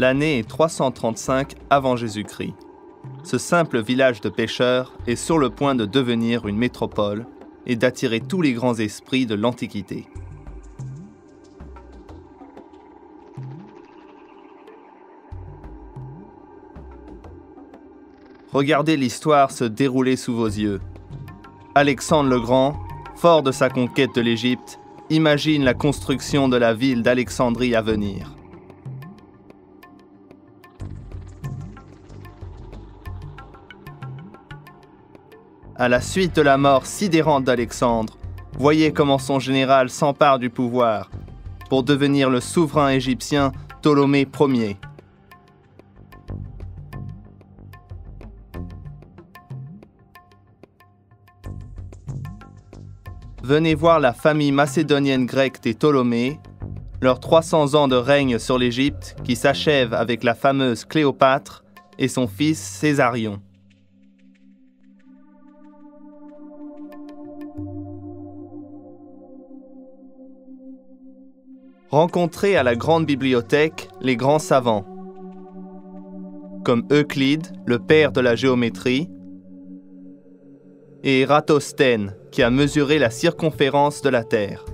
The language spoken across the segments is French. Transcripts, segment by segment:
L'année est 335 avant Jésus-Christ. Ce simple village de pêcheurs est sur le point de devenir une métropole et d'attirer tous les grands esprits de l'Antiquité. Regardez l'histoire se dérouler sous vos yeux. Alexandre le Grand, fort de sa conquête de l'Égypte, imagine la construction de la ville d'Alexandrie à venir. À la suite de la mort sidérante d'Alexandre, voyez comment son général s'empare du pouvoir pour devenir le souverain égyptien Ptolémée Ier. Venez voir la famille macédonienne grecque des Ptolémées, leurs 300 ans de règne sur l'Égypte qui s'achèvent avec la fameuse Cléopâtre et son fils Césarion. Rencontrez à la grande bibliothèque les grands savants, comme Euclide, le père de la géométrie, et Ératosthène, qui a mesuré la circonférence de la Terre.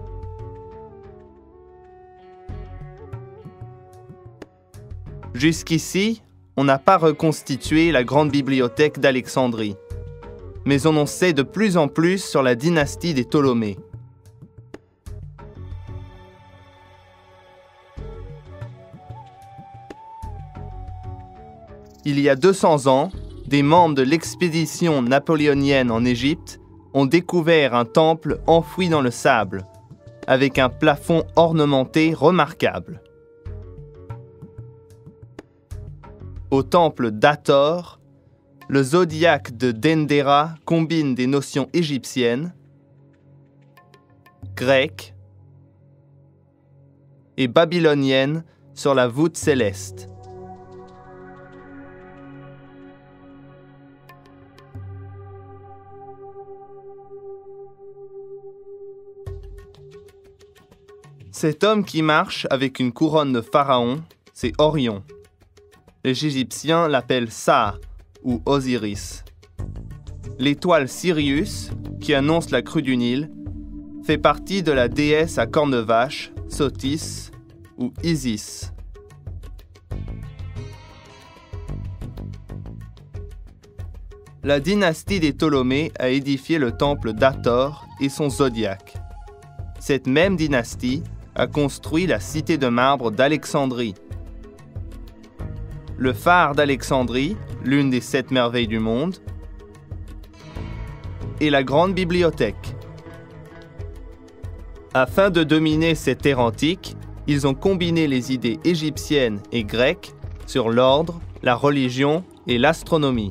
Jusqu'ici, on n'a pas reconstitué la grande bibliothèque d'Alexandrie, mais on en sait de plus en plus sur la dynastie des Ptolémées. Il y a 200 ans, des membres de l'expédition napoléonienne en Égypte ont découvert un temple enfoui dans le sable, avec un plafond ornementé remarquable. Au temple d'Hathor, le zodiaque de Dendera combine des notions égyptiennes, grecques et babyloniennes sur la voûte céleste. Cet homme qui marche avec une couronne de pharaon, c'est Orion. Les Égyptiens l'appellent Sa ou Osiris. L'étoile Sirius, qui annonce la crue du Nil, fait partie de la déesse à cornes de vache, Sotis ou Isis. La dynastie des Ptolémées a édifié le temple d'Hathor et son zodiaque. Cette même dynastie a construit la cité de marbre d'Alexandrie. Le phare d'Alexandrie, l'une des 7 merveilles du monde, et la grande bibliothèque. Afin de dominer cette terre antique, ils ont combiné les idées égyptiennes et grecques sur l'ordre, la religion et l'astronomie.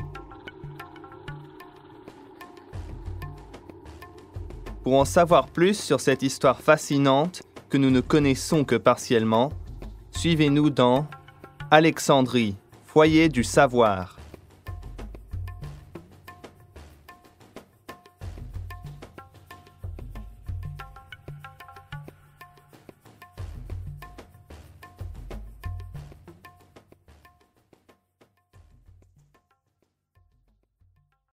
Pour en savoir plus sur cette histoire fascinante que nous ne connaissons que partiellement, suivez-nous dans Alexandrie, foyer du savoir.